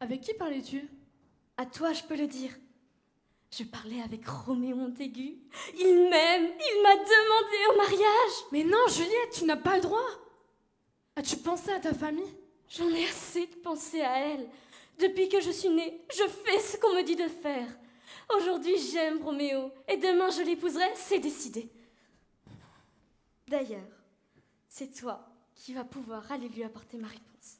Avec qui parlais-tu? À toi, je peux le dire. Je parlais avec Roméo Montaigu. Il m'aime, il m'a demandé en mariage. Mais non, Juliette, tu n'as pas le droit. As-tu pensé à ta famille? J'en ai assez de penser à elle. Depuis que je suis née, je fais ce qu'on me dit de faire. Aujourd'hui, j'aime Roméo, et demain, je l'épouserai, c'est décidé. D'ailleurs, c'est toi qui vas pouvoir aller lui apporter ma réponse.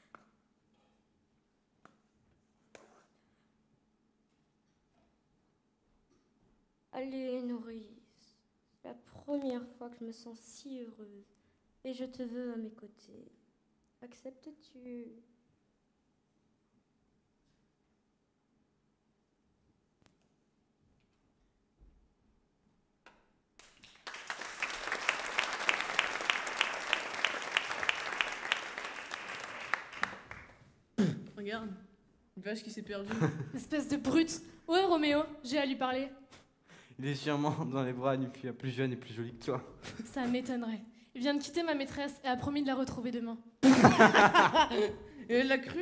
Allez, Nourrice, c'est la première fois que je me sens si heureuse, et je te veux à mes côtés. Acceptes-tu? Regarde, une vache qui s'est perdue. Espèce de brute. Ouais, Roméo, j'ai à lui parler. Il est sûrement dans les bras d'une fille plus jeune et plus jolie que toi. Ça m'étonnerait. Il vient de quitter ma maîtresse et a promis de la retrouver demain. Et elle l'a cru.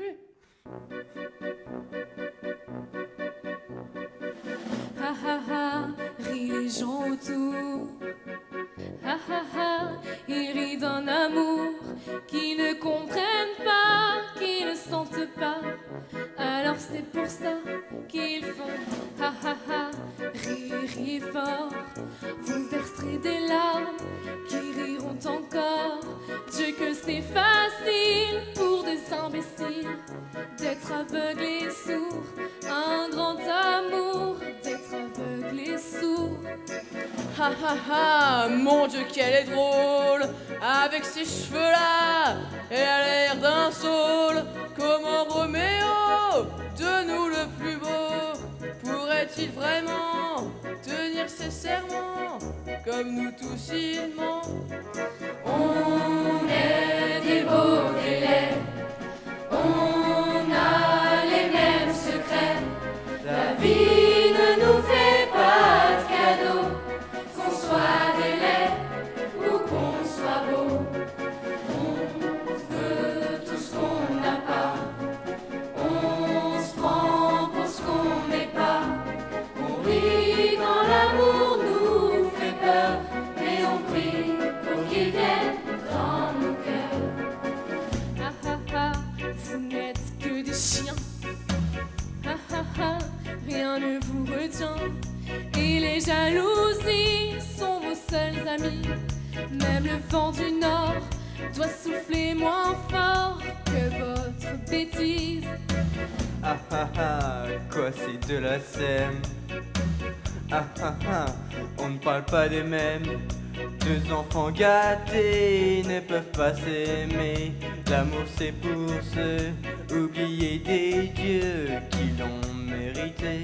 Ha ha ha, rient les gens autour. Ha ha ha, ils rient d'un amour qu'ils ne comprennent pas, qu'ils ne sentent pas. Alors c'est pour ça qu'ils font ha ha ha, rire fort. Vous verserez des larmes qui riront encore. Dieu que c'est facile pour des imbéciles d'être aveugles et sourds. Un grand amour d'être aveugle et sourd. Ha ha ha, mon Dieu qu'elle est drôle. Avec ses cheveux là, elle a l'air d'un saule. Comment Roméo, de nous le plus beau, pourrait-il vraiment tenir ses serments comme nous tous il ment? On est des beaux, des laids, on a les mêmes secrets. La vie ne nous fait pas de cadeaux, qu'on soit des laids ou qu'on soit beau. On veut tout ce qu'on n'a pas, on se prend pour ce qu'on n'est pas. On rit quand l'amour nous fait peur, mais on prie pour qu'il vienne dans nos cœurs. Ha ha ha, vous n'êtes que des chiens. Ha ha ha, rien ne vous retient. Et les jalousies sont vos seuls amis. Même le vent du nord doit souffler moins fort que votre bêtise. Ah ah ah, quoi c'est de la sème. Ah ah ah, on ne parle pas des mêmes. Deux enfants gâtés ne peuvent pas s'aimer. L'amour c'est pour ceux oubliés des dieux qui l'ont mérité.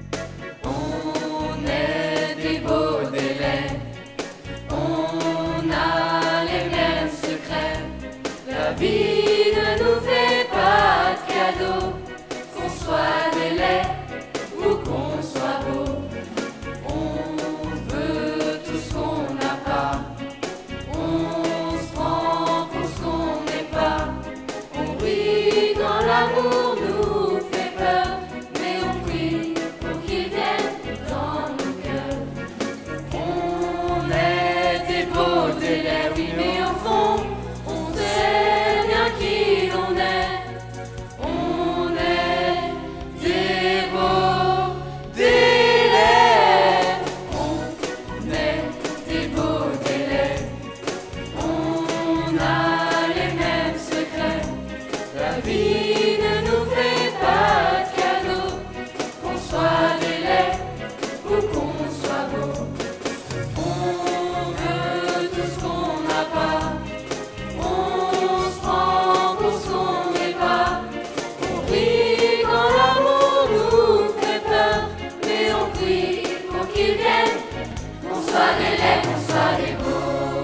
On est des beaux, des laids, on a les mêmes secrets. La vie ne nous fait pas de cadeaux, qu'on soit des laids ou qu'on soit beau. On veut tout ce qu'on n'a pas, on se prend pour ce qu'on n'est pas. On rit quand l'amour nous fait peur, mais on prie pour qu'il vienne dans nos cœurs. On est des beaux, des laids, oui, mais au fond, on sait bien qui l'on est. On est des beaux, des laids. On est des beaux, des laids. On a les mêmes secrets. La vie ne nous fait pas de cadeaux, qu'on soit des laids ou qu'on soit beau. On veut tout ce qu'on n'a pas, on se prend pour ce qu'on n'est pas. On rit quand l'amour nous fait peur, mais on prie pour qu'il vienne, qu'on soit des laids, qu'on soit des beaux.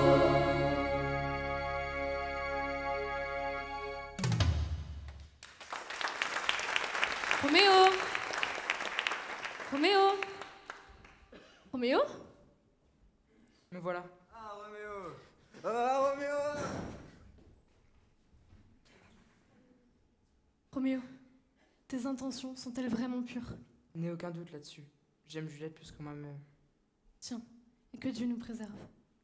Roméo! Roméo! Roméo? Me voilà. Ah Roméo! Ah Roméo! Roméo, Tes intentions sont-elles vraiment pures? N'aie aucun doute là-dessus. J'aime Juliette plus que moi-même. Tiens, et que Dieu nous préserve.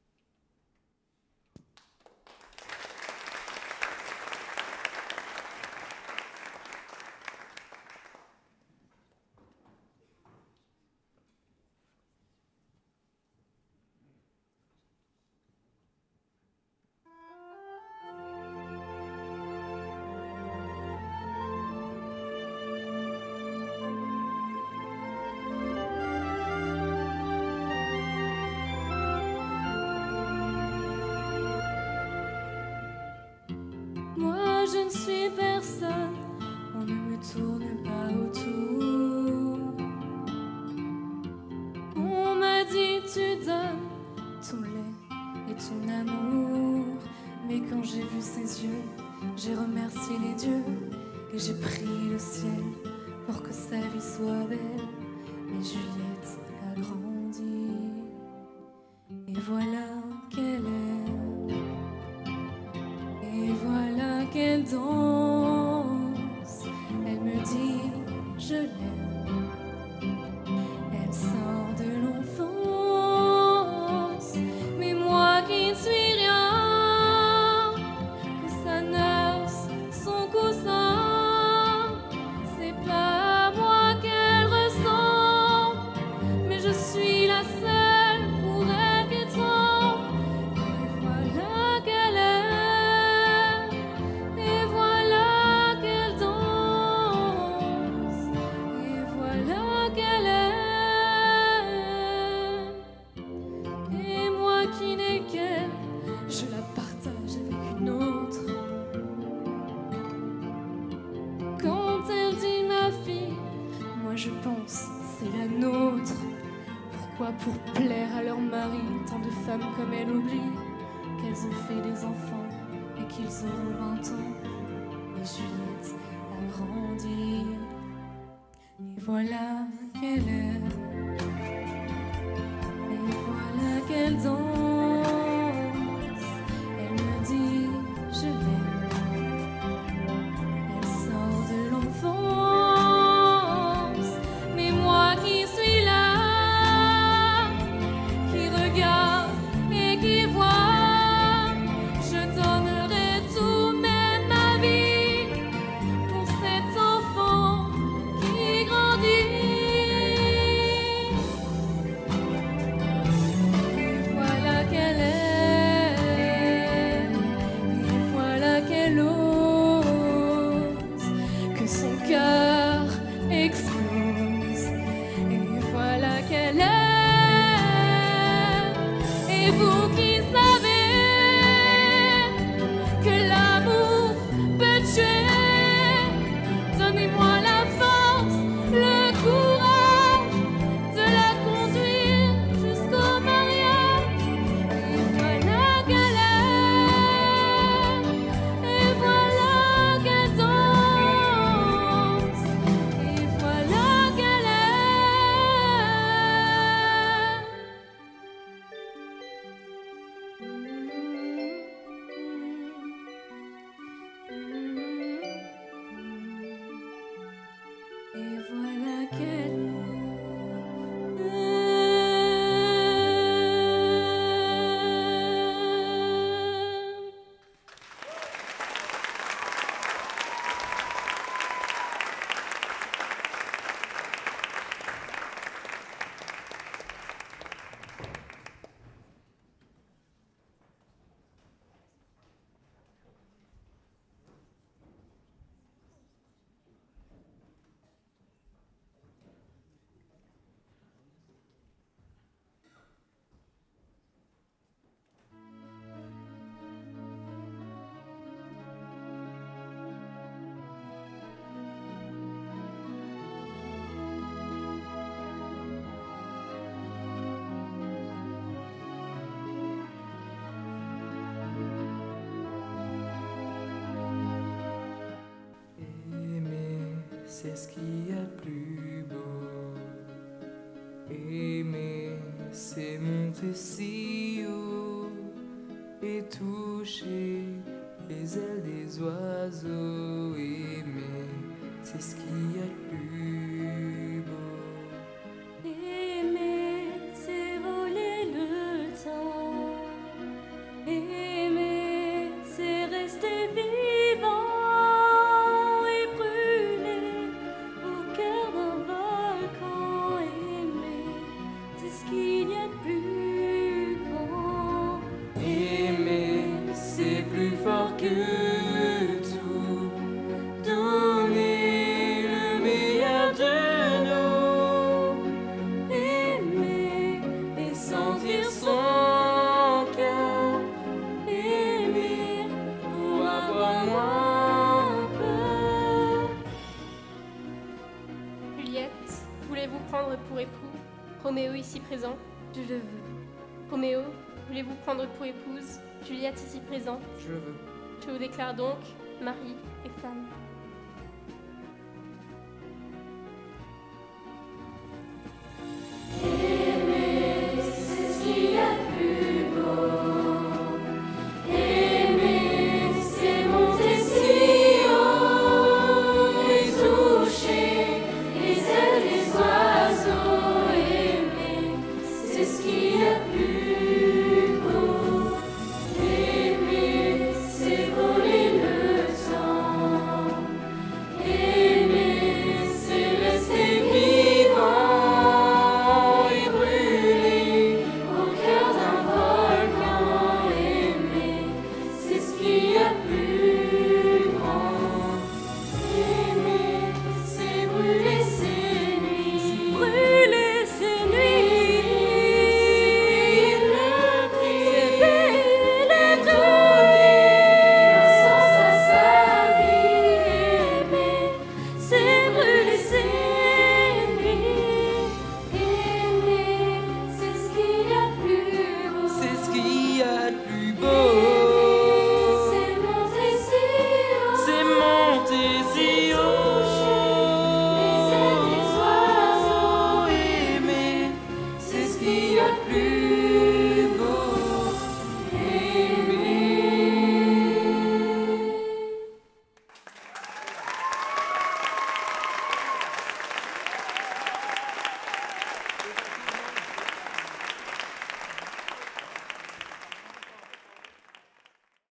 Moi je ne suis personne, on ne me tourne pas autour. On m'a dit tu donnes ton lait et ton amour. Mais quand j'ai vu ses yeux, j'ai remercié les dieux et j'ai prié le ciel pour que sa vie soit belle. Mais Juliette a grandi et voilà qu'elle est. Et voilà qu'elle danse, elle me dit je l'aime. Elle sort de l'enfance, mais moi qui ne suis rien que sa nurse, son cousin, c'est pas à moi qu'elle ressemble, mais je suis la seule pour elle qui tremble. Et voilà qu'elle est. Je la partage avec une autre. Quand elle dit ma fille, moi je pense c'est la nôtre. Pourquoi pour plaire à leur mari, tant de femmes comme elle oublient qu'elles ont fait des enfants et qu'ils auront 20 ans. Et Juliette a grandi. Et voilà qu'elle est. Et voilà qu'elle danse. Je l'aime. Elle sort de l'enfance, mais moi qui suis là, qui regarde et qui voit, je donnerai tout, même ma vie, pour cet enfant qui grandit. Et voilà qu'elle est. Son cœur explose. Et voilà qu'elle est. Et vous qui savez que l'amour peut tuer, donnez-moi la force, le courage de la conduire jusqu'au mariage. Et voilà qu'elle est. Et voilà qu'elle danse. Et voilà qu'elle c'est ce qu'il y a de plus beau. Aimer, c'est monter si haut et toucher les ailes des oiseaux. Aimer, c'est ce qu'il y a de plus beau. Aimer, c'est voler le temps. Aimer, c'est rester vivant et brûler au cœur d'un volcan. Aimer, c'est ce qu'il y a de plus grand. Aimer, c'est plus fort que tout. Donner le meilleur de nous. Aimer et Sentir son cœur. aimer pour avoir moins peur. Juliette, voulez-vous prendre pour époux Roméo ici présent? Je le veux. Roméo, voulez-vous prendre pour épouse Juliette ici présente? Je veux. Je vous déclare donc mari et femme.